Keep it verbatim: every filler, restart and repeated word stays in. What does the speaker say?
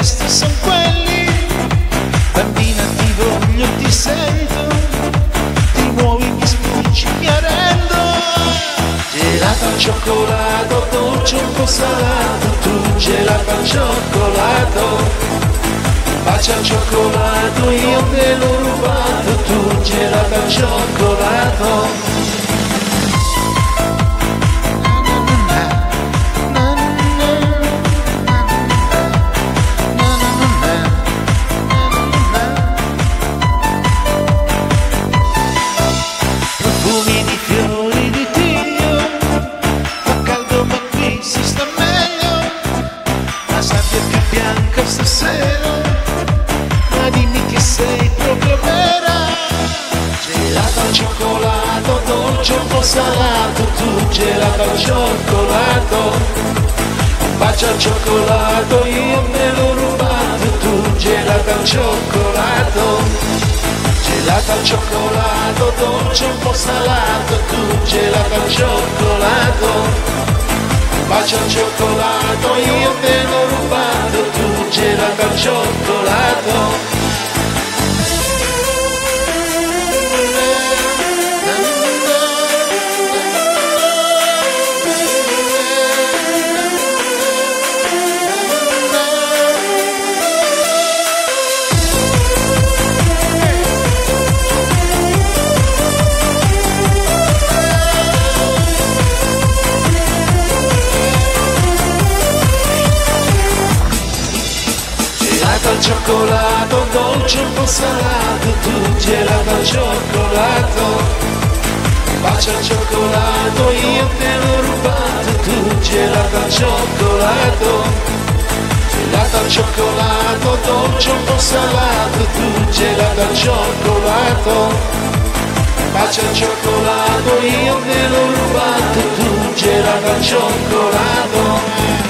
questi son quelli. Bambina ti voglio, ti sento, ti muovi, mi spingi, mi arrendo. Gelato al cioccolato, dolce un po' salato, tu gelato al cioccolato. Bacia al cioccolato, io te l'ho rubato, tu gelato al cioccolato. Profumi di fiori di tiglio, fa caldo ma qui si sta meglio, la sabbia è più bianca stasera, ma dimmi che sei proprio vera. Gelato al cioccolato, dolce un po' salato, tu gelato al cioccolato. Un bacio al cioccolato, io me l'ho rubato, tu gelato al cioccolato. Gelato al cioccolato, dolce un po' salato, tu gelato al cioccolato. Un bacio al cioccolato, io te l'ho rubato, tu gelato al cioccolato. Gelato al cioccolato, dolce un po' salato, tu gelato al cioccolato. Bacio al cioccolato, io te l'ho rubato, tu gelato al cioccolato. Gelato al cioccolato, dolce un po' salato, tu gelato al cioccolato. Bacio al cioccolato, io te l'ho rubato, tu gelato al cioccolato.